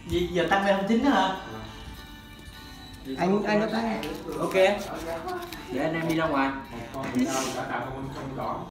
Gì giờ tăng lên 09 nữa hả? Anh có cái. Ok. Để anh em đi ra ngoài.